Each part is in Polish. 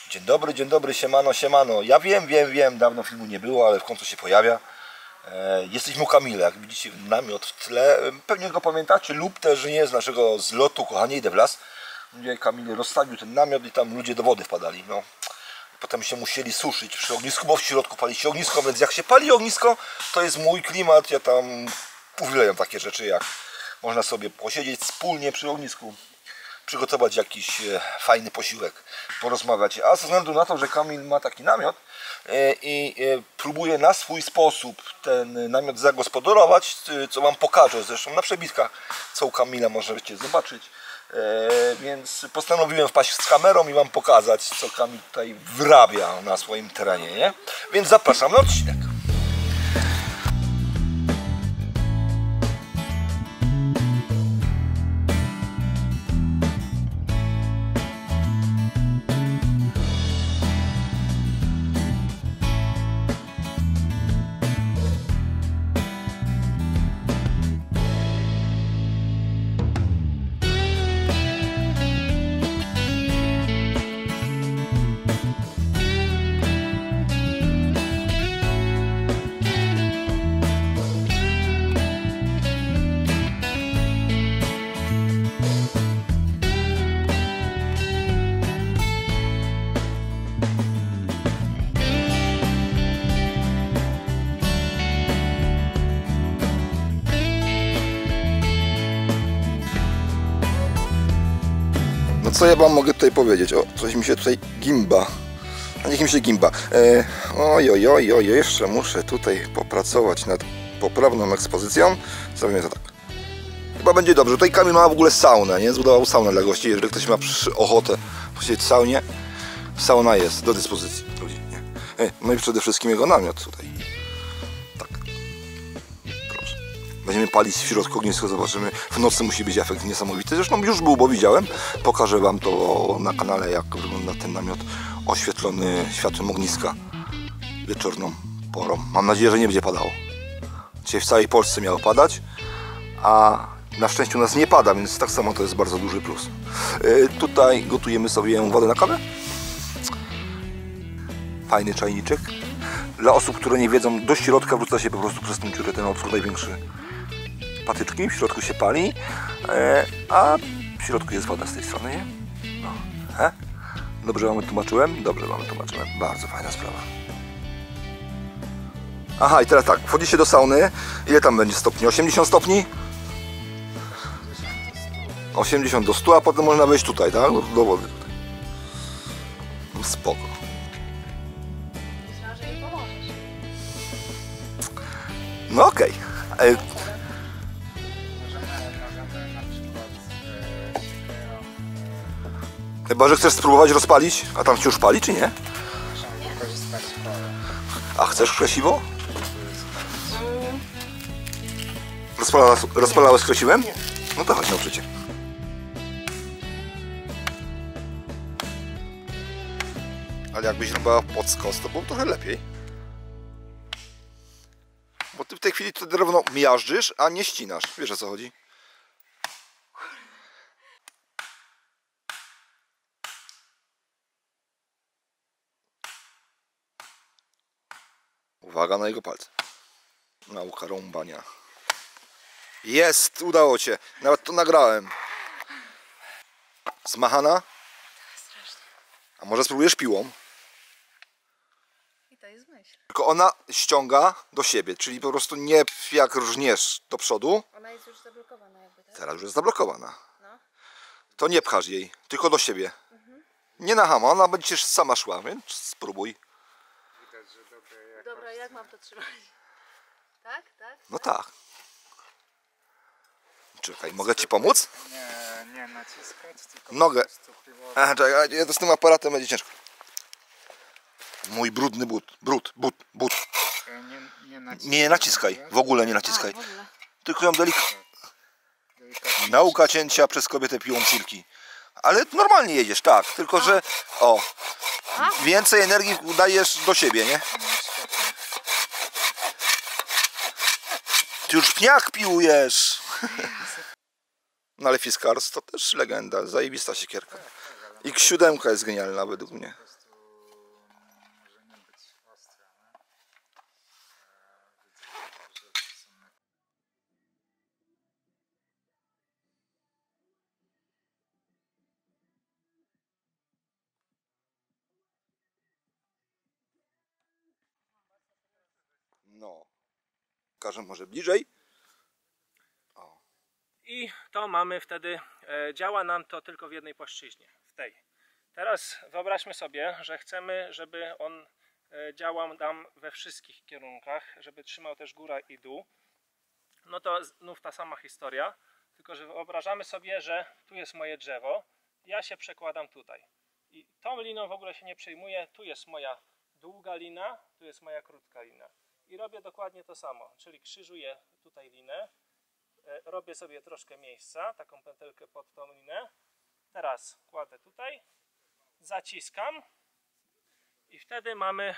Dzień dobry, siemano, siemano. Ja wiem, dawno filmu nie było, ale w końcu się pojawia. Jesteśmy u Kamila, jak widzicie namiot w tle. Pewnie go pamiętacie lub też nie z naszego zlotu Kochanie idę w las, gdzie Kamil rozstawił ten namiot i tam ludzie do wody wpadali. No. Potem się musieli suszyć przy ognisku, bo w środku pali się ognisko, więc jak się pali ognisko, to jest mój klimat. Ja tam uwielbiam takie rzeczy, jak można sobie posiedzieć wspólnie przy ognisku, przygotować jakiś fajny posiłek, porozmawiać. A ze względu na to, że Kamil ma taki namiot i próbuje na swój sposób ten namiot zagospodarować, co wam pokażę zresztą na przebitkach, co u Kamila możecie zobaczyć. Więc postanowiłem wpaść z kamerą i wam pokazać, co Kamil tutaj wyrabia na swoim terenie, nie? Więc zapraszam na odcinek. No co ja wam mogę tutaj powiedzieć? O, coś mi się tutaj gimba. A niech mi się gimba. Jeszcze muszę tutaj popracować nad poprawną ekspozycją. Zrobimy to tak. Chyba będzie dobrze. Tutaj Kamil ma w ogóle saunę, nie? Zbudował saunę dla gości. Jeżeli ktoś ma ochotę posiedzieć w saunie, sauna jest do dyspozycji ludzi, nie? No i przede wszystkim jego namiot tutaj. Tak. Proszę. Będziemy palić w środku ognisko, zobaczymy. W nocy musi być efekt niesamowity. Zresztą już był, bo widziałem. Pokażę wam to na kanale, jak wygląda ten namiot oświetlony światłem ogniska wieczorną porą. Mam nadzieję, że nie będzie padało. Dzisiaj w całej Polsce miało padać, a na szczęście u nas nie pada, więc tak samo to jest bardzo duży plus. Tutaj gotujemy sobie wodę na kawę. Fajny czajniczek. Dla osób, które nie wiedzą, do środka wrzuca się po prostu przez tą dziurę ten otwór największy patyczki, w środku się pali, a w środku jest woda z tej strony, nie? No. Dobrze wam tłumaczyłem? Dobrze wam tłumaczyłem. Bardzo fajna sprawa. Aha, i teraz tak, wchodzicie do sauny. Ile tam będzie stopni? 80 stopni? 80 do 100, a potem można wejść tutaj, tak? Do wody tutaj. Spoko. No okej. Chyba że chcesz spróbować rozpalić, a tam się już pali, czy nie? A chcesz krzesiwo? Rozpalałeś krzesiwem? No to chodź, nauczycie. Ale jakbyś robiła pod skos, to było trochę lepiej. Bo ty w tej chwili to drewno miażdżysz, a nie ścinasz. Wiesz, o co chodzi? Uwaga na jego palce. Nauka rąbania. Jest! Udało cię. Nawet to nagrałem. Zmachana? Strasznie. A może spróbujesz piłą? I to jest myśl. Tylko ona ściąga do siebie, czyli po prostu nie jak rżniesz do przodu. Ona jest już zablokowana jakby, tak? Teraz już jest zablokowana. No. To nie pchasz jej, tylko do siebie. Nie na hama, ona będzie sama szła, więc spróbuj. Dobra, jak mam to trzymać? Tak? Tak? No tak. Czekaj, mogę ci pomóc? Nie naciskać, tylko Nogę. po prostu pivować. Aha, czekaj, ja to z tym aparatem będzie ciężko. Mój brudny but. Nie naciskaj, w ogóle nie naciskaj. w ogóle. Tylko ją Delikatnie. Nauka cięcia przez kobietę piłą silki. Ale normalnie jedziesz, tak, tylko że o, więcej energii dajesz do siebie, nie? Ty już pniak piłujesz. No ale Fiskars to też legenda, zajebista siekierka. X7 jest genialna według mnie. No. Pokażę może bliżej. O. I to mamy wtedy, działa nam to tylko w jednej płaszczyźnie, w tej. Teraz wyobraźmy sobie, że chcemy, żeby on działał nam we wszystkich kierunkach, żeby trzymał też góra i dół. No to znów ta sama historia, tylko że wyobrażamy sobie, że tu jest moje drzewo, ja się przekładam tutaj. I tą liną w ogóle się nie przejmuję, tu jest moja długa lina, tu jest moja krótka lina. I robię dokładnie to samo, czyli krzyżuję tutaj linę, robię sobie troszkę miejsca, taką pętelkę pod tą linę. Teraz kładę tutaj, zaciskam i wtedy mamy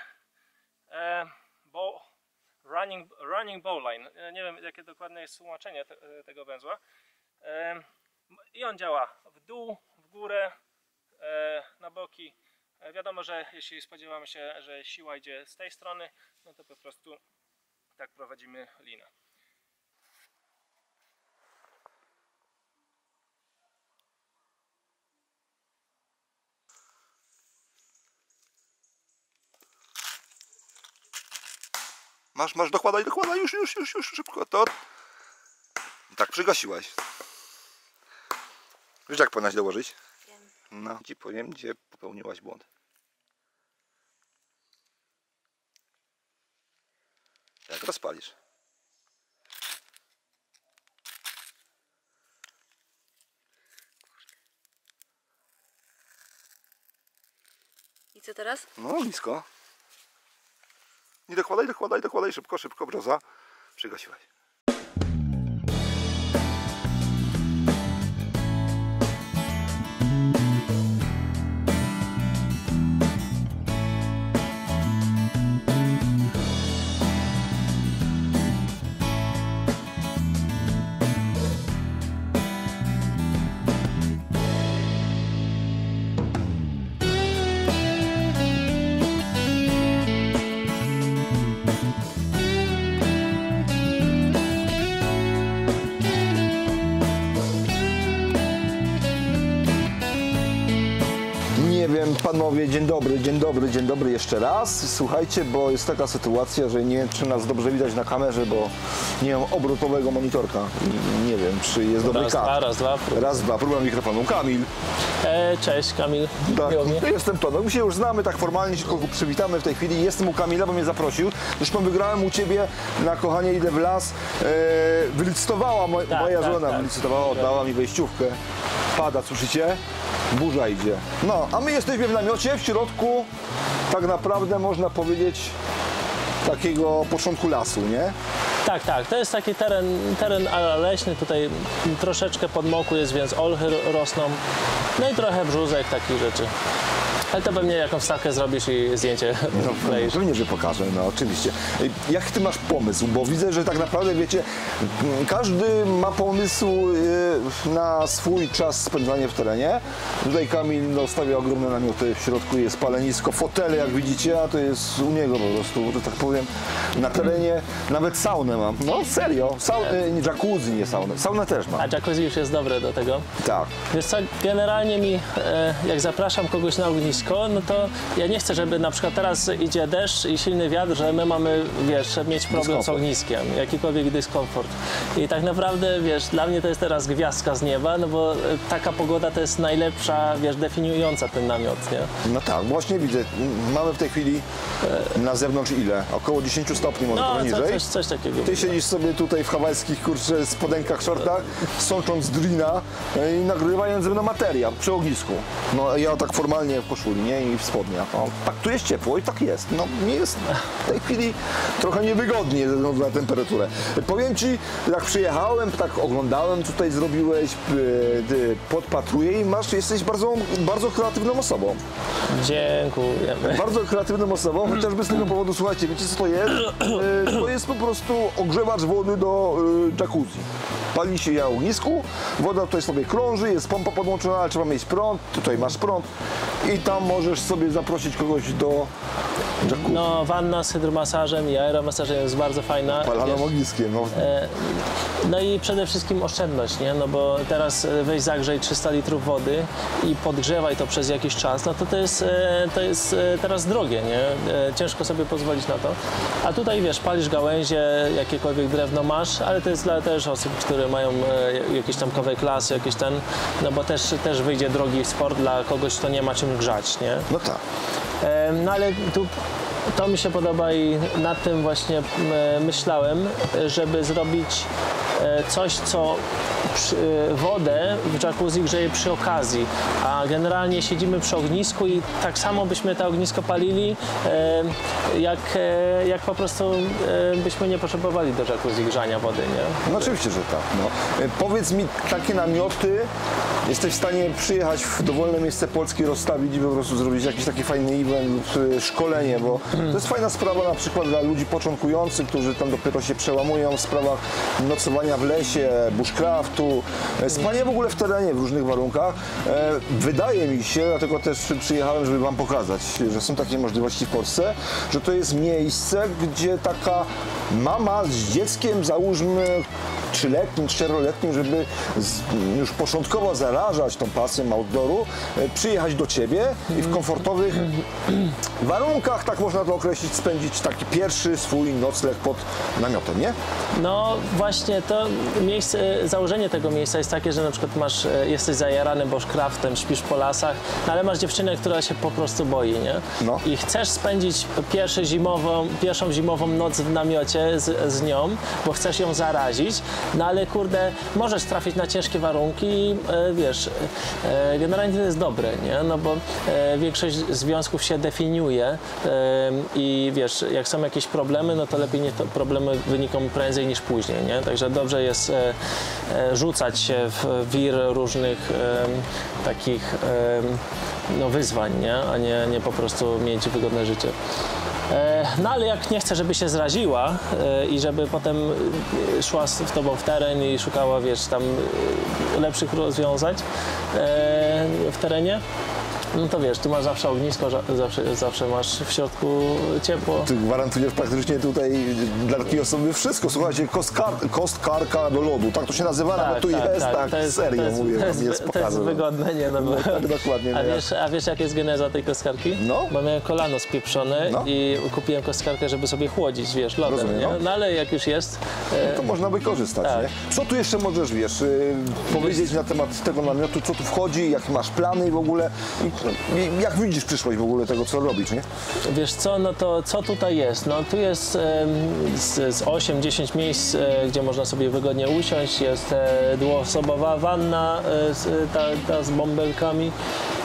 running bowline. Nie wiem, jakie dokładne jest tłumaczenie tego węzła. I on działa w dół, w górę, na boki. Wiadomo, że jeśli spodziewamy się, że siła idzie z tej strony, no to po prostu tak prowadzimy linę. Masz, dokładaj, już, szybko, to... Tak, przygasiłaś. Wiesz, jak powinnaś dołożyć? Wiem. No, ci powiem, gdzie popełniłaś błąd. Jak rozpalisz? I co teraz? No, blisko. Nie dokładaj, szybko, brzoza. Przygasiłaś. Nie wiem, panowie, dzień dobry jeszcze raz. Słuchajcie, bo jest taka sytuacja, że nie wiem, czy nas dobrze widać na kamerze, bo nie mam obrotowego monitorka. Nie wiem, czy jest dobry kadr. Raz, dwa, próba mikrofonu. Kamil. Cześć, Kamil. Tak, jestem Tomek. My się już znamy, tak formalnie się przywitamy w tej chwili. Jestem u Kamila, bo mnie zaprosił. Zresztą wygrałem u Ciebie na Kochanie idę w las. Wylicytowała moja żona, wylicytowała, oddała mi wejściówkę. Pada, słyszycie? Burza idzie. No, a my jesteśmy w namiocie, w środku, tak naprawdę można powiedzieć, takiego początku lasu, nie? Tak, to jest taki teren leśny, tutaj troszeczkę podmokły jest, więc olchy rosną, no i trochę brzózek, takich rzeczy. Ale to pewnie jakąś wstawkę zrobisz i zdjęcie wkleisz. Pewnie, że pokażę, no oczywiście. Jak ty masz pomysł? Bo widzę, że tak naprawdę, wiecie, każdy ma pomysł na swój czas spędzania w terenie. Tutaj Kamil stawia ogromne namioty, w środku jest palenisko, fotele, jak widzicie, a to jest u niego po prostu, że tak powiem, na terenie. Nawet saunę mam. No serio, jacuzzi, nie saunę. Saunę też mam. A jacuzzi już jest dobre do tego. Tak. Wiesz co, generalnie jak zapraszam kogoś na ognisko, no to ja nie chcę, żeby na przykład teraz idzie deszcz i silny wiatr, że my mamy, wiesz, mieć problem z ogniskiem, jakikolwiek dyskomfort. I tak naprawdę, wiesz, dla mnie to jest teraz gwiazdka z nieba, no bo taka pogoda to jest najlepsza, wiesz, definiująca ten namiot, nie? No tak, właśnie widzę, mamy w tej chwili na zewnątrz ile? Około 10 stopni, może trochę niżej. Coś takiego. Ty siedzisz sobie tutaj w hawajskich, kurczę, spodenkach, shortach, sącząc drina i nagrywając ze mną materiał przy ognisku. No ja tak formalnie w koszuli, nie? I w spodniach. O, tak tu jest ciepło i tak jest. No nie jest w tej chwili trochę niewygodnie ze względu na temperaturę. Powiem Ci, jak przyjechałem, tak oglądałem, co tutaj zrobiłeś, podpatruję i jesteś bardzo kreatywną osobą. Dziękujemy. Bardzo kreatywną osobą, chociażby z tego powodu, słuchajcie, wiecie co to jest? To jest po prostu ogrzewacz wody do jacuzzi. Pali się na ognisku, woda tutaj sobie krąży, jest pompa podłączona, ale trzeba mieć prąd, tutaj masz prąd. i tam możesz sobie zaprosić kogoś do jacuzzi. No, wanna z hydromasażem i aeromasażem jest bardzo fajna. Palanym ogniskiem. No. No i przede wszystkim oszczędność, nie? No bo teraz weź zagrzej 300 litrów wody i podgrzewaj to przez jakiś czas, no to jest teraz drogie, nie? Ciężko sobie pozwolić na to. A tutaj wiesz, palisz gałęzie, jakiekolwiek drewno masz, ale to jest dla też osób, które mają jakieś tam kowe klasy, jakieś ten, no bo też wyjdzie drogi sport dla kogoś, kto nie ma czym grzać, nie? No tak. No ale tu to mi się podoba i nad tym właśnie myślałem, żeby zrobić coś, co wodę w jacuzzi grzeje przy okazji, a generalnie siedzimy przy ognisku i tak samo byśmy to ognisko palili, jak po prostu byśmy nie potrzebowali do jacuzzi grzania wody, nie? No oczywiście, że tak. No. Powiedz mi, takie namioty, jesteś w stanie przyjechać w dowolne miejsce Polski, rozstawić i po prostu zrobić jakiś taki fajny event lub szkolenie, bo to jest fajna sprawa na przykład dla ludzi początkujących, którzy tam dopiero się przełamują w sprawach nocowania w lesie, bushcraftu, spanie w ogóle w terenie w różnych warunkach. Wydaje mi się, dlatego też przyjechałem, żeby wam pokazać, że są takie możliwości w Polsce, że to jest miejsce, gdzie taka mama z dzieckiem, załóżmy 3-letnim, 4-letnim, żeby już początkowo zarażać tą pasją outdooru, przyjechać do ciebie i w komfortowych warunkach, tak można to określić, spędzić taki pierwszy swój nocleg pod namiotem, nie? No właśnie to miejsce, założenie tego miejsca jest takie, że na przykład jesteś zajarany bushcraftem, śpisz po lasach, no ale masz dziewczynę, która się po prostu boi, nie? No. I chcesz spędzić pierwszą zimową noc w namiocie z nią, bo chcesz ją zarazić, no ale kurde, możesz trafić na ciężkie warunki i wiesz, generalnie to jest dobre, nie? No bo większość związków się definiuje i wiesz, jak są jakieś problemy, no to lepiej niech problemy wynikną prędzej niż później, nie? Także dobrze jest rzucać się w wir różnych takich no, wyzwań, nie? A nie po prostu mieć wygodne życie. No ale jak nie chcę, żeby się zraziła i żeby potem szła z tobą w teren i szukała, wiesz, tam lepszych rozwiązań w terenie, no to wiesz, tu masz zawsze ognisko, zawsze masz w środku ciepło. Ty gwarantujesz praktycznie tutaj dla takiej osoby wszystko. Słuchajcie, kostkarka do lodu, tak to się nazywa, Tak, bo tu tak, jest, tak. tak, To jest, serio to jest, mówię, to jest, jest to jest pokazane. wygodne, nie? No, bo, Tak, dokładnie. a wiesz jaka jest geneza tej kostkarki? No. Bo miałem kolano spieprzone No. i kupiłem kostkarkę, żeby sobie chłodzić, wiesz, lodem, Rozumiem, nie? no. No ale jak już jest, To można wykorzystać, tak. nie? Co tu jeszcze możesz, wiesz, powiedzieć na temat tego namiotu, co tu wchodzi, jakie masz plany i w ogóle, i jak widzisz przyszłość w ogóle tego, co robisz, nie? wiesz co, no to co tutaj jest? No tu jest z 8-10 miejsc, gdzie można sobie wygodnie usiąść, jest dwuosobowa wanna, ta z bąbelkami.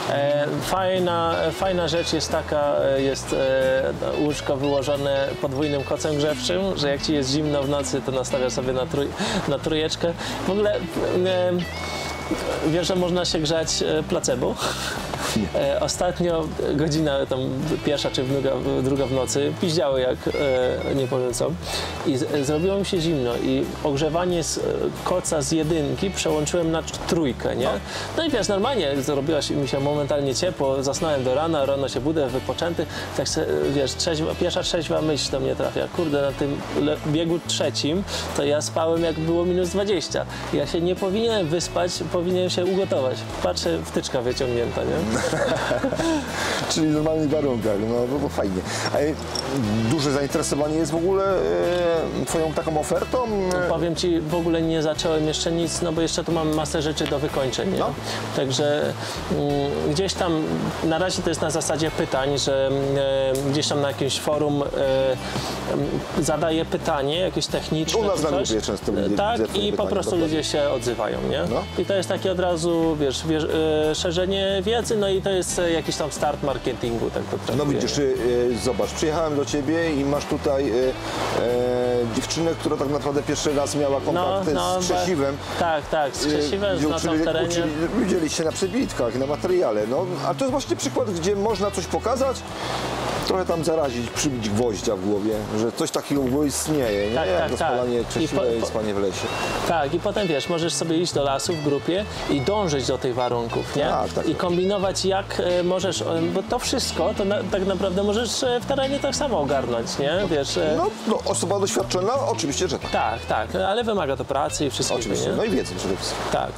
Fajna rzecz jest taka, jest łóżko wyłożone podwójnym kocem grzewczym, że jak ci jest zimno w nocy, to nastawiasz sobie na trójeczkę. W ogóle wiesz, że można się grzać placebo? Ostatnio godzina tam pierwsza czy druga w nocy piździały jak nie powiem co i zrobiło mi się zimno i ogrzewanie z koca z 1 przełączyłem na 3, nie? No i wiesz, normalnie zrobiło mi się momentalnie ciepło, zasnąłem do rano się budzę wypoczęty, tak se, wiesz, pierwsza trzeźwa myśl do mnie trafia, kurde, na tym biegu 3 to ja spałem jak było -20. Ja się nie powinienem wyspać, powinienem się ugotować. Patrzę, wtyczka wyciągnięta, nie? Czyli w normalnych warunkach, no to fajnie. A duże zainteresowanie jest w ogóle twoją taką ofertą? Powiem ci, w ogóle nie zacząłem jeszcze nic, no bo jeszcze tu mam masę rzeczy do wykończeń, nie? No. Także gdzieś tam, na razie to jest na zasadzie pytań, że gdzieś tam na jakimś forum zadaję pytanie, jakieś techniczne. U nas czy na coś. grupie często tak, widzę i po pytania, prostu dokładnie. ludzie się odzywają, nie? No. I to jest takie od razu, wiesz, szerzenie wiedzy, no i to jest jakiś tam start marketingu, tak to No traktuję, widzisz, nie? zobacz, przyjechałem do ciebie i masz tutaj dziewczynę, która tak naprawdę pierwszy raz miała kontakt z krzesiwem. Tak, z krzesiwem, z nocą w terenie. Widzieliście na przebitkach, na materiale. No, a to jest właśnie przykład, gdzie można coś pokazać trochę tam zarazić, przybić gwoździa w głowie, że coś takiego w głowie istnieje, nie? Tak, Jak tak, rozpalanie tak. Czesiła i spanie w lesie. Tak, i potem wiesz, możesz sobie iść do lasu w grupie i dążyć do tych warunków, nie? Tak. I kombinować jak możesz, bo to wszystko, to tak naprawdę możesz w terenie tak samo ogarnąć, nie? Wiesz, No, osoba doświadczona, oczywiście, że tak. tak, ale wymaga to pracy i wszystkiego, Oczywiście, nie? no i wiedzy przede wszystkim. Tak.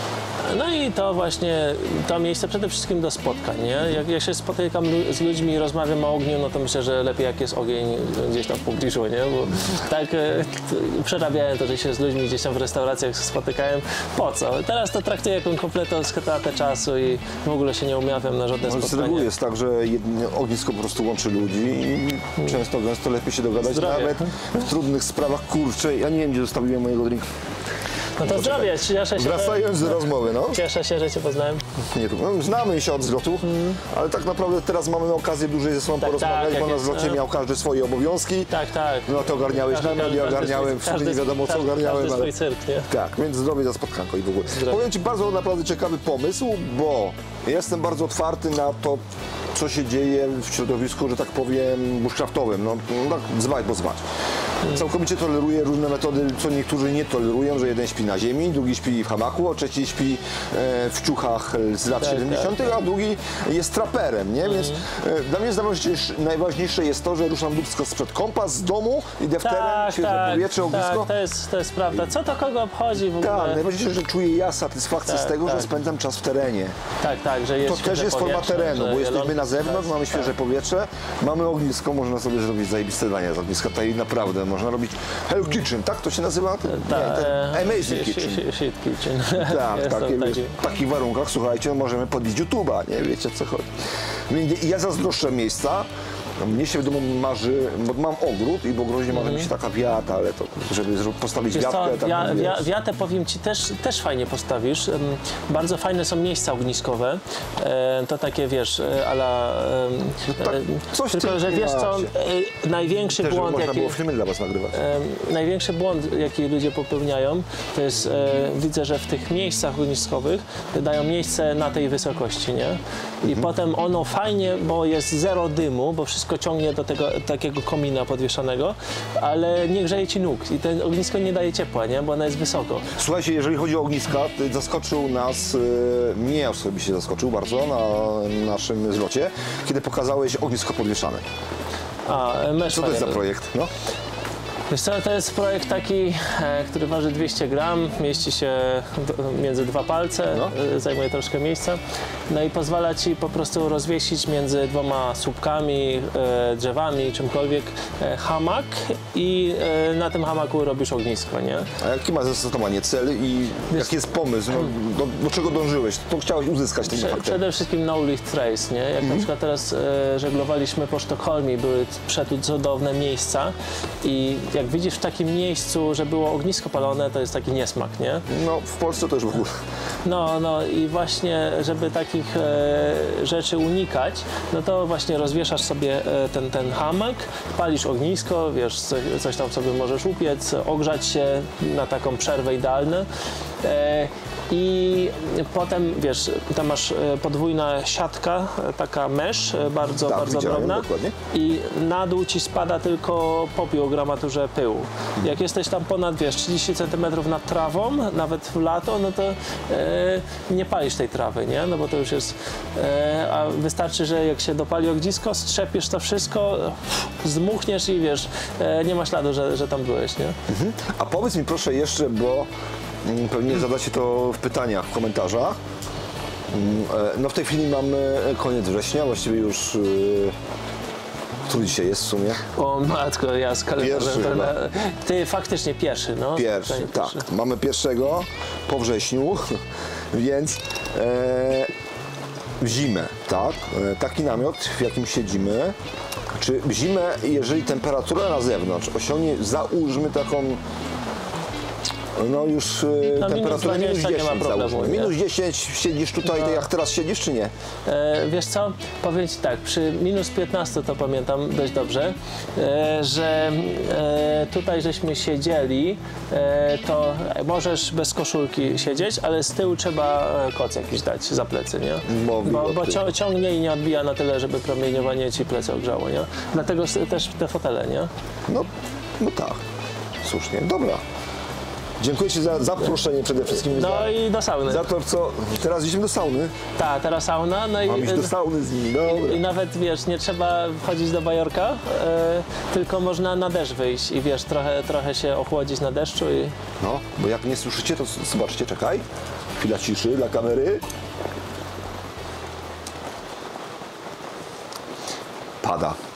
No i to właśnie, to miejsce przede wszystkim do spotkań, nie? Jak się spotykam z ludźmi i rozmawiam o ogniu, no to myślę, że lepiej jak jest ogień gdzieś tam w pobliżu, nie? Bo tak przerabiałem to, że się z ludźmi gdzieś tam w restauracjach spotykałem. Po co? Teraz to traktuję jako kompletną stratę czasu i w ogóle się nie umawiam na żadne Z reguły spotkanie. jest tak, że ognisko po prostu łączy ludzi i często lepiej się dogadać, Zdrowie. nawet w trudnych sprawach. Kurczę, ja nie wiem, gdzie zostawiłem mojego drinka. No to zdrowie, cieszę się, Wracając do rozmowy, no. cieszę się, że Cię poznałem. Nie, no, znamy się od zlotu, ale tak naprawdę teraz mamy okazję dłużej ze sobą Tak, porozmawiać, tak, bo na jak zlocie jest, miał każdy swoje obowiązki. Tak. No to ogarniałeś namiot, ja ogarniałem, w sumie nie wiadomo co ogarniałem, Każdy ale... swój cyrk, nie? Tak, więc zdrowie za spotkanko i w ogóle. Zdrowie. Powiem Ci bardzo naprawdę ciekawy pomysł, bo jestem bardzo otwarty na to, co się dzieje w środowisku, że tak powiem, bushcraftowym. No tak zwać, bo zwać. Całkowicie toleruję różne metody, co niektórzy nie tolerują, że jeden śpi na ziemi, drugi śpi w hamaku, a trzeci śpi w ciuchach z lat 70., a drugi jest traperem, nie? Więc dla mnie najważniejsze jest to, że ruszam dubsko sprzed kąpa z domu, idę w teren, świeże powietrze, ognisko. To jest prawda. Co to kogo obchodzi w ogóle? Tak, najważniejsze, że czuję ja satysfakcję z tego, że tak. spędzam czas w terenie. Tak, że jest To też świeże jest forma powietrze, terenu, że bo jesteśmy ląd- na zewnątrz, mamy świeże powietrze, mamy ognisko, można sobie zrobić zajebiste dania z ogniska, tutaj naprawdę można robić Hell Kitchen, tak to się nazywa? Amazing Kitchen. Shit Kitchen. Tak, Jest to w takich warunkach, słuchajcie, możemy podbić YouTube'a, nie wiecie co chodzi. Więc ja zazdroszczę miejsca. Mnie się w domu marzy, bo mam ogród i w ogrodzie marzy mi się taka wiata, ale to, żeby postawić Wiesz co, wiatkę, taką, wiesz. wiatę powiem Ci też fajnie postawisz. Bardzo fajne są miejsca ogniskowe. To takie wiesz, ala... tak, coś w tylko, tym że wiesz co, klimacie. największy Też, żeby błąd, można jaki... było filmy dla was nagrywać. Największy błąd, jaki ludzie popełniają, to jest, widzę, że w tych miejscach ogniskowych dają miejsce na tej wysokości, nie? I potem ono fajnie, bo jest zero dymu, bo wszystko ciągnie do tego takiego komina podwieszanego, ale nie grzeje Ci nóg i ten ognisko nie daje ciepła, nie? Bo ono jest wysoko. Słuchajcie, jeżeli chodzi o ogniska, zaskoczył nas, mnie osobiście zaskoczył bardzo na naszym zlocie, kiedy pokazałeś ognisko podwieszane. Co to jest za projekt? No? Wiesz co, to jest projekt taki, który waży 200 gram, mieści się między dwa palce, zajmuje troszkę miejsca, no i pozwala Ci po prostu rozwiesić między dwoma słupkami, drzewami, czymkolwiek hamak i na tym hamaku robisz ognisko, nie? A jaki ma zastosowanie, cel i jaki jest pomysł? No, do czego dążyłeś? Co chciałeś uzyskać tym faktem? Przede wszystkim no lift trace, nie? Jak na przykład teraz żeglowaliśmy po Sztokholmie, były przecudowne miejsca i jak widzisz w takim miejscu, że było ognisko palone, to jest taki niesmak, nie? No, w Polsce to już w ogóle. No i właśnie, żeby takich rzeczy unikać, no to właśnie rozwieszasz sobie ten hamak, palisz ognisko, wiesz, coś tam sobie możesz upiec, ogrzać się na taką przerwę idealną. I potem, wiesz, tam masz podwójna siatka, taka mesh, bardzo widziałem, drobna dokładnie. i na dół Ci spada tylko popiół o gramaturze pyłu. Jak jesteś tam ponad, wiesz, 30 cm nad trawą, nawet w lato, no to nie palisz tej trawy, nie? No bo to już jest, a wystarczy, że jak się dopali ognisko, strzepiesz to wszystko, zdmuchniesz i wiesz, nie ma śladu, że tam byłeś, nie? A powiedz mi proszę jeszcze, bo pewnie zadacie to w pytaniach, w komentarzach. No w tej chwili mamy koniec września, właściwie już... Który dzisiaj jest w sumie? O matko, ja z kalendarzem. Pierwszy chyba. Ty faktycznie pierwszy, no. Pierwszy, Tutaj tak. Mamy pierwszego po wrześniu, więc w zimę, tak? Taki namiot, w jakim siedzimy. Czy w zimę, jeżeli temperatura na zewnątrz osiągnie, załóżmy taką No już No, temperatura minus 20 nie ma problemu, załóżmy. nie? Minus 10 siedzisz tutaj, tak jak teraz siedzisz, czy nie? Wiesz co, powiem Ci tak, przy minus 15 to pamiętam dość dobrze, że tutaj żeśmy siedzieli, to możesz bez koszulki siedzieć, ale z tyłu trzeba koc jakiś dać za plecy, nie? Bo ciągnie i nie odbija na tyle, żeby promieniowanie Ci plecy ogrzało, nie? Dlatego też te fotele, nie? No tak, słusznie, dobra. Dziękuję Ci za zaproszenie przede wszystkim. No i do sauny. Za to, co... Teraz idziemy do sauny. Tak, teraz sauna. No Mam iść do sauny z nimi, dobra. I nawet, wiesz, nie trzeba wchodzić do bajorka, tylko można na deszcz wyjść i wiesz, trochę się ochłodzić na deszczu i... No, bo jak nie słyszycie, to zobaczcie, czekaj. Chwila ciszy dla kamery. Pada.